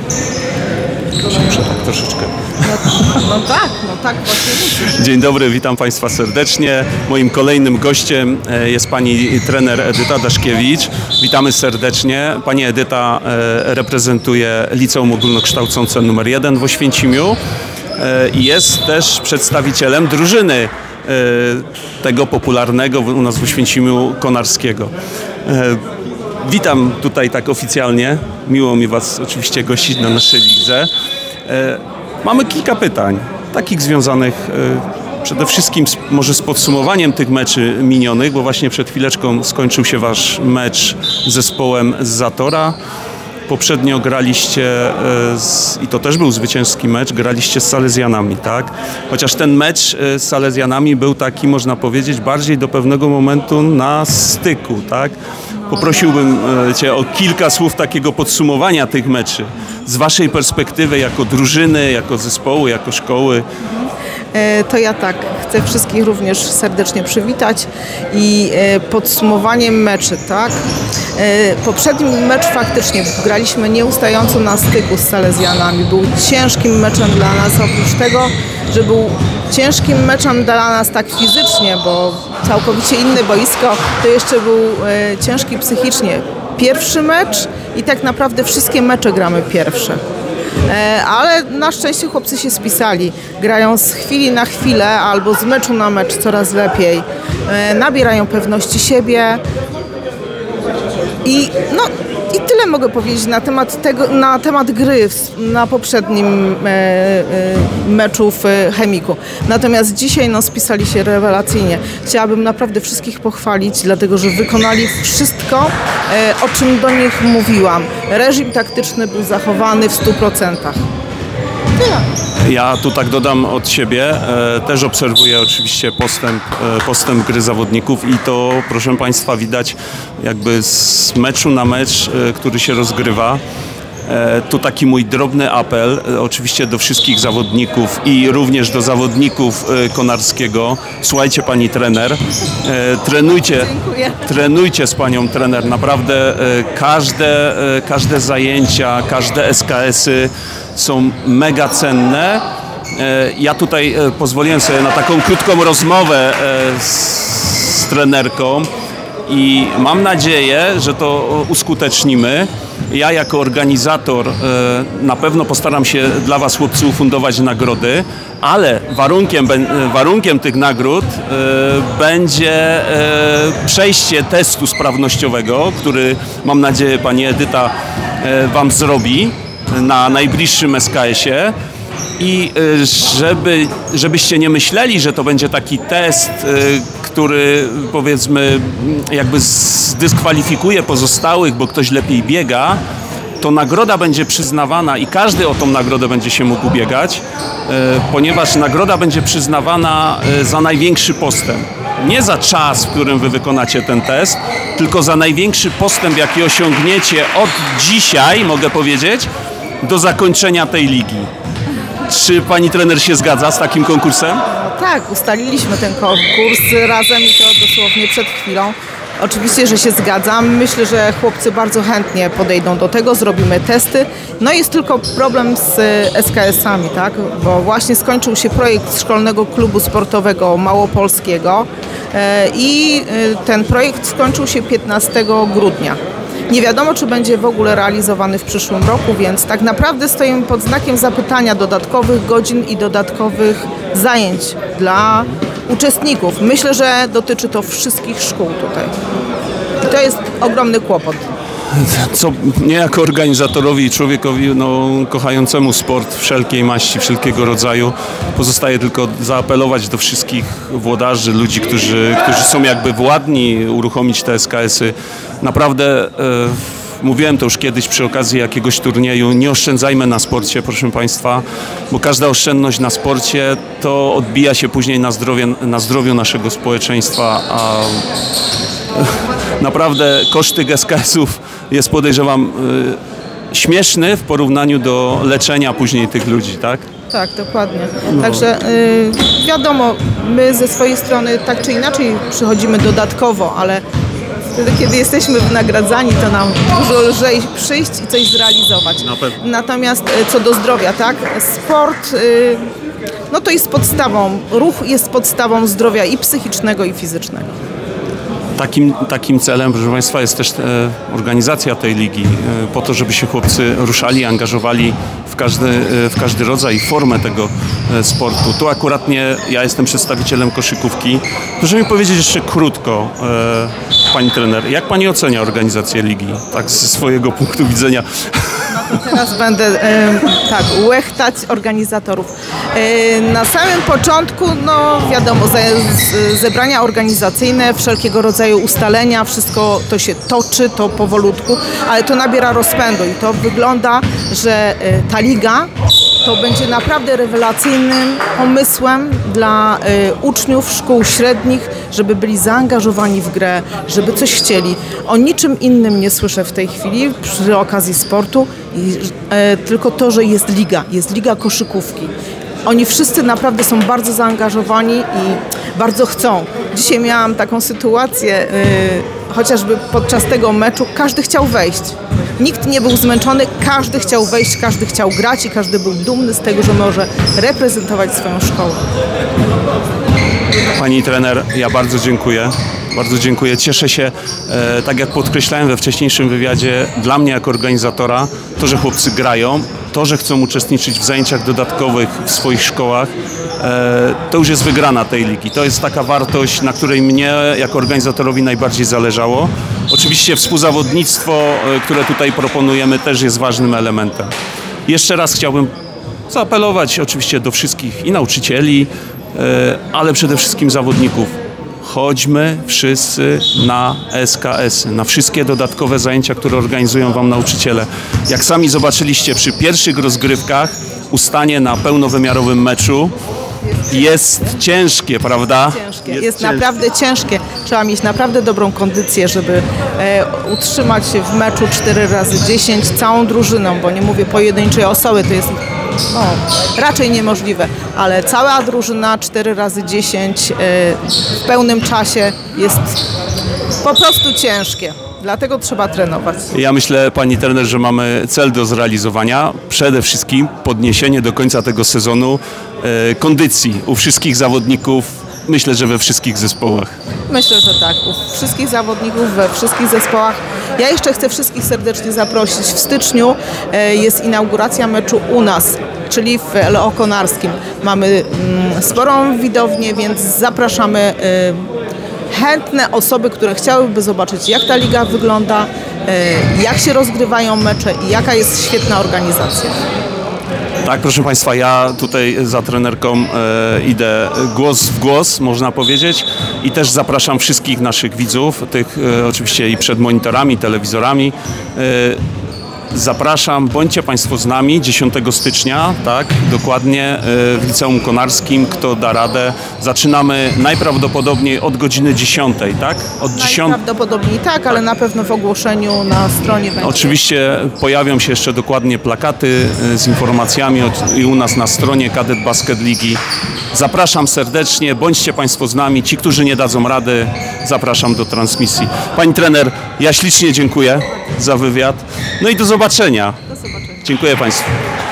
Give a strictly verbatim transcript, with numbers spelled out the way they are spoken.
Muszę tak troszeczkę. No, no tak, no tak właśnie musisz. Dzień dobry, witam Państwa serdecznie. Moim kolejnym gościem jest pani trener Edyta Daszkiewicz. Witamy serdecznie. Pani Edyta reprezentuje Liceum Ogólnokształcące numer jeden w Oświęcimiu i jest też przedstawicielem drużyny tego popularnego u nas w Oświęcimiu konarskiego. Witam tutaj tak oficjalnie. Miło mi Was oczywiście gościć na naszej lidze. Mamy kilka pytań, takich związanych przede wszystkim z, może z podsumowaniem tych meczy minionych, bo właśnie przed chwileczką skończył się Wasz mecz z zespołem z Zatora. Poprzednio graliście, z, i to też był zwycięski mecz, graliście z Salezjanami, tak? Chociaż ten mecz z Salezjanami był taki, można powiedzieć, bardziej do pewnego momentu na styku, tak? Poprosiłbym Cię o kilka słów takiego podsumowania tych meczy z Waszej perspektywy jako drużyny, jako zespołu, jako szkoły. To ja tak, chcę wszystkich również serdecznie przywitać i podsumowaniem meczy, tak? Poprzedni mecz faktycznie graliśmy nieustająco na styku z Salezjanami. Był ciężkim meczem dla nas, oprócz tego, że był ciężkim meczem dla nas tak fizycznie, bo całkowicie inne boisko, to jeszcze był ciężki psychicznie. Pierwszy mecz i tak naprawdę wszystkie mecze gramy pierwsze. Ale na szczęście chłopcy się spisali. Grają z chwili na chwilę albo z meczu na mecz coraz lepiej. Nabierają pewności siebie. I no i tyle mogę powiedzieć na temat tego, na temat gry na poprzednim e, e, meczu w Chemiku. Natomiast dzisiaj no, spisali się rewelacyjnie. Chciałabym naprawdę wszystkich pochwalić, dlatego że wykonali wszystko, e, o czym do nich mówiłam. Reżim taktyczny był zachowany w stu procentach. Tyle. Ja tu tak dodam od siebie, e, też obserwuję oczywiście postęp, e, postęp gry zawodników i to, proszę Państwa, widać jakby z meczu na mecz, e, który się rozgrywa. E, tu taki mój drobny apel, e, oczywiście do wszystkich zawodników i również do zawodników e, konarskiego. Słuchajcie, Pani trener, e, trenujcie, trenujcie z Panią trener, naprawdę e, każde, e, każde zajęcia, każde S K S-y są mega cenne. Ja tutaj pozwoliłem sobie na taką krótką rozmowę z, z trenerką i mam nadzieję, że to uskutecznimy. Ja jako organizator na pewno postaram się dla Was, chłopcy, ufundować nagrody, ale warunkiem, warunkiem tych nagród będzie przejście testu sprawnościowego, który, mam nadzieję, Pani Edyta Wam zrobi na najbliższym S K S-ie i żeby, żebyście nie myśleli, że to będzie taki test, który, powiedzmy, jakby zdyskwalifikuje pozostałych, bo ktoś lepiej biega, to nagroda będzie przyznawana i każdy o tą nagrodę będzie się mógł ubiegać, ponieważ nagroda będzie przyznawana za największy postęp. Nie za czas, w którym Wy wykonacie ten test, tylko za największy postęp, jaki osiągniecie od dzisiaj, mogę powiedzieć, do zakończenia tej ligi. Czy Pani trener się zgadza z takim konkursem? No tak, ustaliliśmy ten konkurs razem i to dosłownie przed chwilą. Oczywiście, że się zgadzam. Myślę, że chłopcy bardzo chętnie podejdą do tego, zrobimy testy. No jest tylko problem z S K S-ami, tak? Bo właśnie skończył się projekt Szkolnego Klubu Sportowego Małopolskiego i ten projekt skończył się piętnastego grudnia. Nie wiadomo, czy będzie w ogóle realizowany w przyszłym roku, więc tak naprawdę stoimy pod znakiem zapytania dodatkowych godzin i dodatkowych zajęć dla uczestników. Myślę, że dotyczy to wszystkich szkół tutaj. I to jest ogromny kłopot. Co mnie jako organizatorowi i człowiekowi no, kochającemu sport wszelkiej maści, wszelkiego rodzaju, pozostaje tylko zaapelować do wszystkich włodarzy, ludzi, którzy, którzy są jakby władni uruchomić te S K S-y. Naprawdę, e, mówiłem to już kiedyś przy okazji jakiegoś turnieju, nie oszczędzajmy na sporcie, proszę Państwa, bo każda oszczędność na sporcie to odbija się później na, zdrowie, na zdrowiu naszego społeczeństwa, a naprawdę koszt tych S K S-ów jest, podejrzewam, y, śmieszny w porównaniu do leczenia później tych ludzi, tak? Tak, dokładnie. No. Także y, wiadomo, my ze swojej strony tak czy inaczej przychodzimy dodatkowo, ale Wtedy, kiedy jesteśmy wynagradzani, to nam dużo lżej przyjść i coś zrealizować. Na pewno. Natomiast e, co do zdrowia, tak? Sport, y, no to jest podstawą, ruch jest podstawą zdrowia i psychicznego, i fizycznego. Takim, takim celem, proszę Państwa, jest też e, organizacja tej ligi, e, po to, żeby się chłopcy ruszali, angażowali w każdy, e, w każdy rodzaj, formę tego e, sportu. Tu akurat nie, ja jestem przedstawicielem koszykówki. Proszę mi powiedzieć jeszcze krótko, e, Pani trener, jak Pani ocenia organizację ligi, tak ze swojego punktu widzenia? No to teraz będę e, tak, łechtać organizatorów. E, na samym początku, no wiadomo, ze, z, zebrania organizacyjne, wszelkiego rodzaju ustalenia, wszystko to się toczy, to powolutku, ale to nabiera rozpędu i to wygląda, że e, ta liga to będzie naprawdę rewelacyjnym pomysłem dla e, uczniów szkół średnich, żeby byli zaangażowani w grę, żeby coś chcieli. O niczym innym nie słyszę w tej chwili przy okazji sportu, i, e, tylko to, że jest liga, jest liga koszykówki. Oni wszyscy naprawdę są bardzo zaangażowani i bardzo chcą. Dzisiaj miałam taką sytuację, yy, chociażby podczas tego meczu, każdy chciał wejść. Nikt nie był zmęczony, każdy chciał wejść, każdy chciał grać i każdy był dumny z tego, że może reprezentować swoją szkołę. Pani trener, ja bardzo dziękuję. Bardzo dziękuję. Cieszę się, e, tak jak podkreślałem we wcześniejszym wywiadzie, dla mnie jako organizatora, to, że chłopcy grają, to, że chcą uczestniczyć w zajęciach dodatkowych w swoich szkołach, e, to już jest wygrana tej ligi. To jest taka wartość, na której mnie jako organizatorowi najbardziej zależało. Oczywiście współzawodnictwo, e, które tutaj proponujemy, też jest ważnym elementem. Jeszcze raz chciałbym zaapelować oczywiście do wszystkich i nauczycieli, e, ale przede wszystkim zawodników. Chodźmy wszyscy na S K S, na wszystkie dodatkowe zajęcia, które organizują Wam nauczyciele. Jak sami zobaczyliście przy pierwszych rozgrywkach, ustanie na pełnowymiarowym meczu jest ciężkie, prawda? Ciężkie. Jest, jest ciężkie. Naprawdę ciężkie. Trzeba mieć naprawdę dobrą kondycję, żeby e, utrzymać się w meczu cztery razy dziesięć całą drużyną, bo nie mówię pojedynczej osoby, to jest no, raczej niemożliwe, ale cała drużyna cztery razy dziesięć e, w pełnym czasie jest po prostu ciężkie. Dlatego trzeba trenować. Ja myślę, Pani trener, że mamy cel do zrealizowania. Przede wszystkim podniesienie do końca tego sezonu e, kondycji u wszystkich zawodników. Myślę, że we wszystkich zespołach. Myślę, że tak. U wszystkich zawodników, we wszystkich zespołach. Ja jeszcze chcę wszystkich serdecznie zaprosić. W styczniu e, jest inauguracja meczu u nas, czyli w L O Konarskim. Mamy mm, sporą widownię, więc zapraszamy e, chętne osoby, które chciałyby zobaczyć, jak ta liga wygląda, jak się rozgrywają mecze i jaka jest świetna organizacja. Tak, proszę Państwa, ja tutaj za trenerką e, idę głos w głos, można powiedzieć, i też zapraszam wszystkich naszych widzów, tych e, oczywiście i przed monitorami, telewizorami. E, Zapraszam, bądźcie Państwo z nami dziesiątego stycznia, tak, dokładnie w Liceum Konarskim. Kto da radę? Zaczynamy najprawdopodobniej od godziny dziesiątej, tak? Od dziesiątej. Najprawdopodobniej tak, ale na pewno w ogłoszeniu na stronie będzie. Oczywiście pojawią się jeszcze dokładnie plakaty z informacjami i u nas na stronie Kadet Basket Ligi. Zapraszam serdecznie, bądźcie Państwo z nami. Ci, którzy nie dadzą rady, zapraszam do transmisji. Pani trener, ja ślicznie dziękuję za wywiad. No i do zobaczenia. Do zobaczenia. Dziękuję Państwu.